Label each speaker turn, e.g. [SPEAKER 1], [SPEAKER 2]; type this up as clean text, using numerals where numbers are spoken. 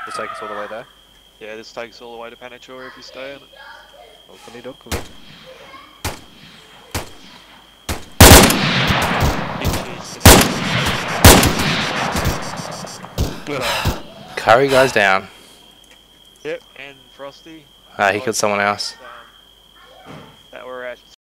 [SPEAKER 1] Will take us all the way there.
[SPEAKER 2] Yeah, this takes all the way to Panachura if you stay in it.
[SPEAKER 1] Hopefully, hopefully.
[SPEAKER 3] Curry goes down.
[SPEAKER 2] Yep, and Frosty.
[SPEAKER 3] He killed someone else.
[SPEAKER 2] That were at